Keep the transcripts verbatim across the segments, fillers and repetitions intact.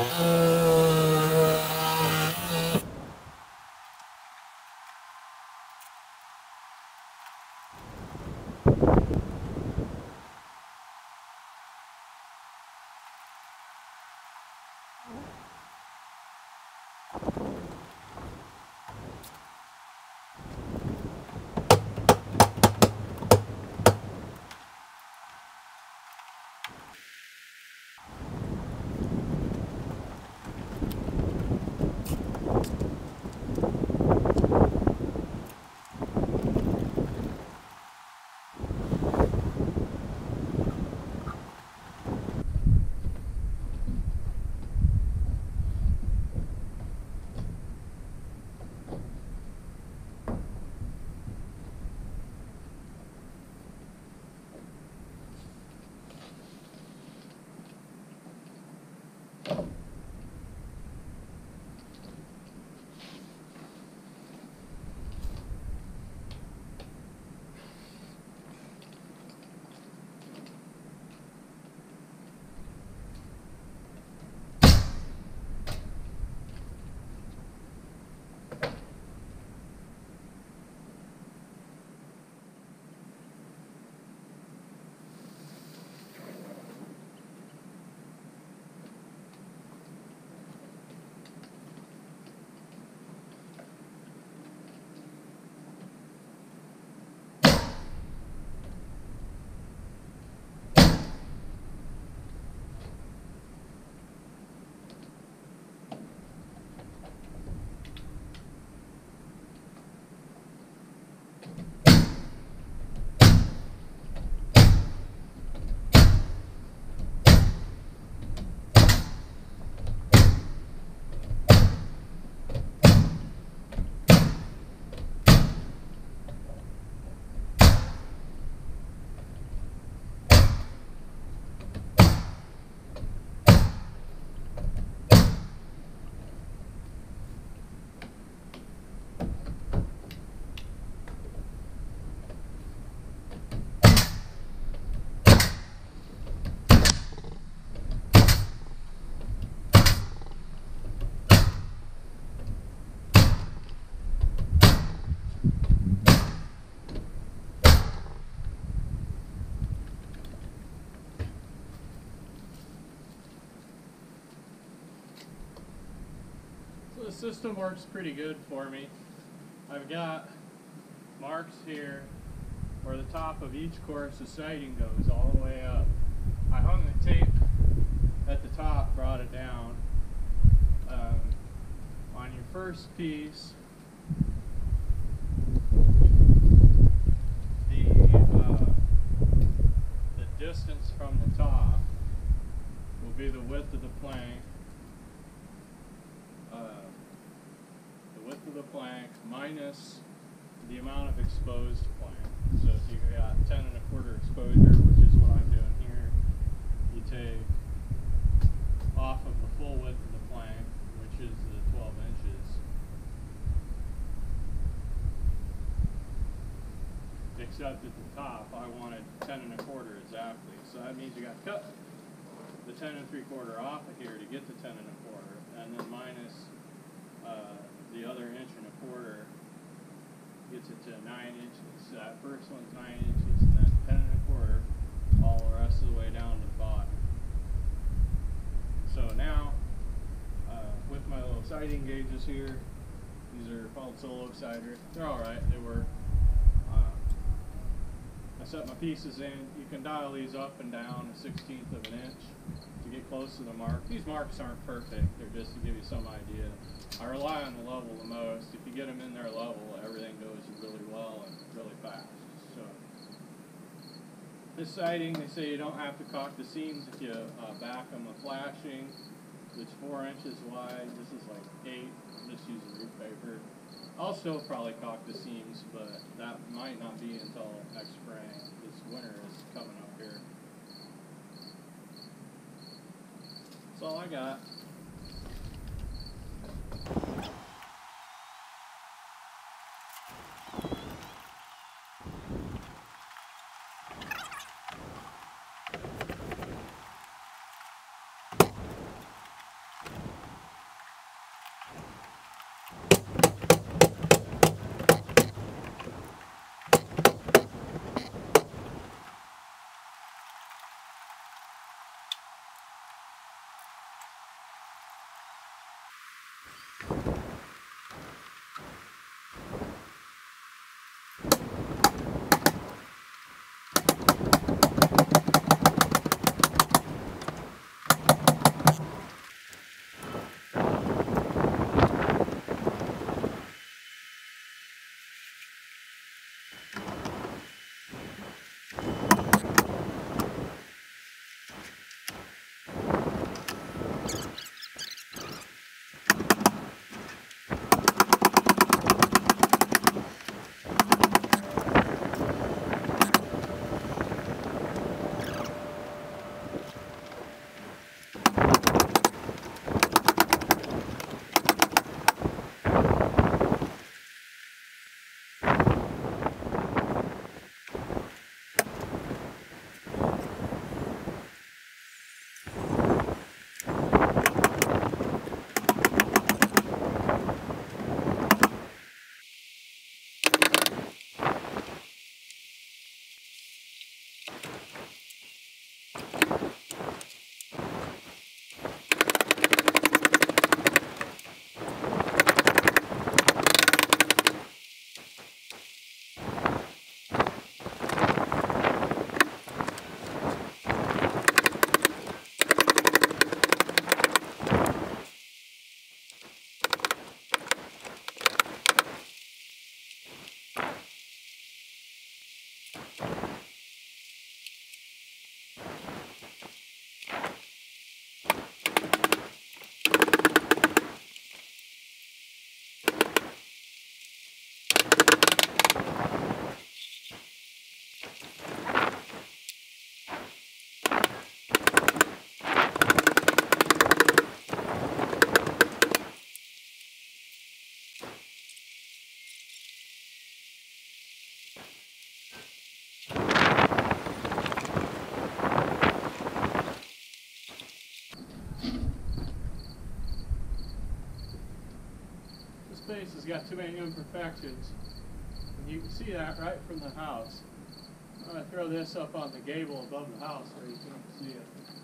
The system works pretty good for me. I've got marks here where the top of each course the sighting goes all the way up. I hung the tape at the top, brought it down. Um, on your first piece, the, uh, the distance from the top will be the width of the plank. Uh, the width of the plank minus the amount of exposed plank. So if you've got ten and a quarter exposure, which is what I'm doing here, you take off of the full width of the plank, which is the twelve inches, except at the top I wanted ten and a quarter exactly. So that means you got to cut the ten and three quarter off of here to get the ten and a quarter, and then minus uh, the other inch and a quarter gets it to nine inches. So that first one's nine inches, and then ten and a quarter all the rest of the way down to the bottom. So now, uh, with my little sighting gauges here, these are called solo sighter. They're alright, they work. Uh, I set my pieces in. You can dial these up and down a sixteenth of an inch to get close to the mark. These marks aren't perfect, they're just to give you some idea. I rely on the level the most. If you get them in their level, everything goes really well and really fast. So this sighting, they say you don't have to caulk the seams if you uh, back them with flashing. It's four inches wide. This is like eight. I'm just using roof paper. I'll still probably caulk the seams, but that might not be until next spring. This winter is coming up here. That's all I got. This space has got too many imperfections. And you can see that right from the house. I'm going to throw this up on the gable above the house where you can see it.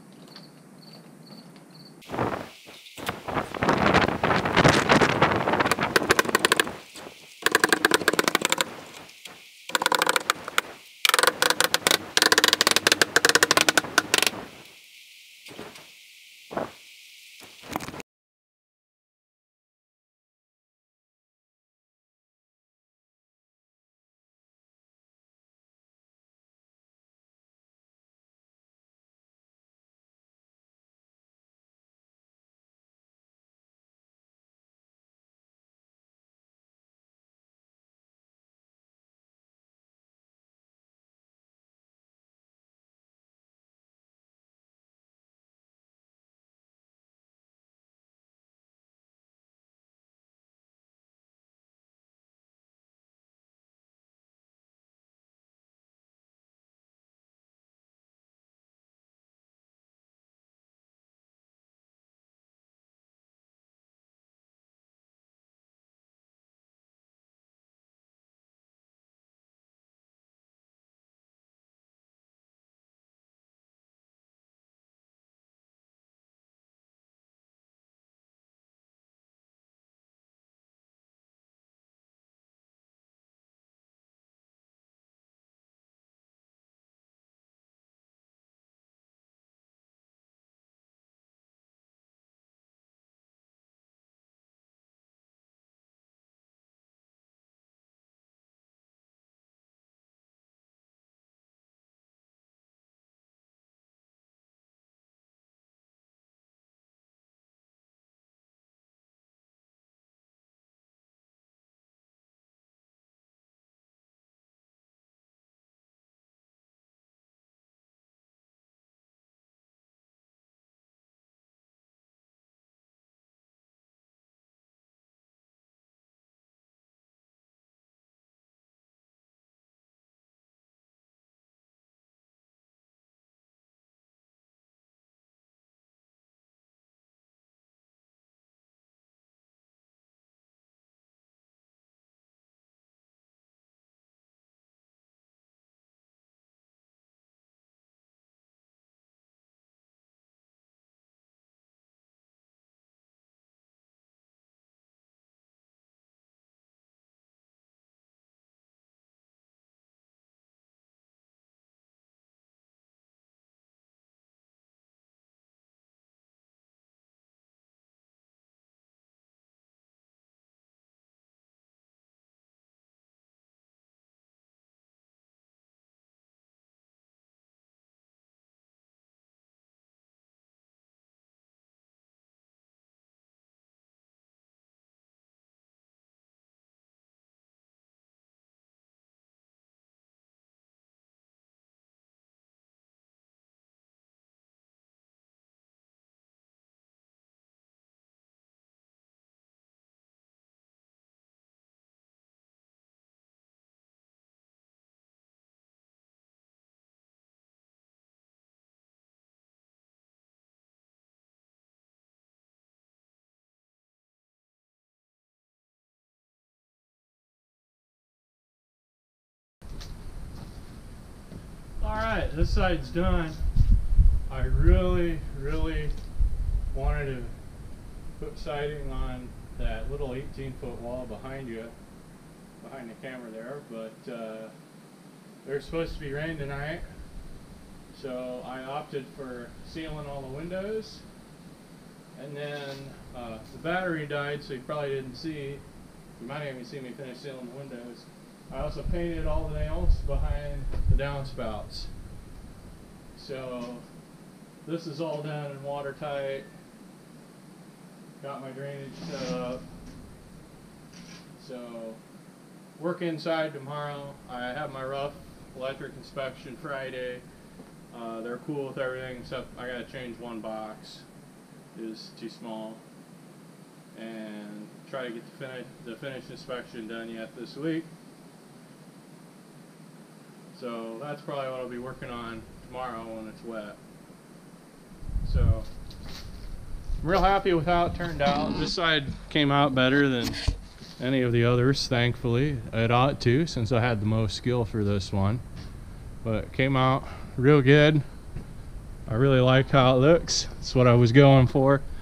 Alright, this side's done. I really, really wanted to put siding on that little eighteen foot wall behind you, behind the camera there, but uh, there's supposed to be rain tonight, so I opted for sealing all the windows. And then uh, the battery died, so you probably didn't see. You might even see me finish sealing the windows. I also painted all the nails behind the downspouts. So this is all done and watertight. Got my drainage set up. So work inside tomorrow. I have my rough electric inspection Friday. Uh, they're cool with everything except I gotta change one box. It is too small. And try to get the, fini the finished inspection done yet this week. So that's probably what I'll be working on tomorrow when it's wet. So I'm real happy with how it turned out. This side came out better than any of the others, thankfully. It ought to, since I had the most skill for this one. But it came out real good. I really like how it looks. That's what I was going for.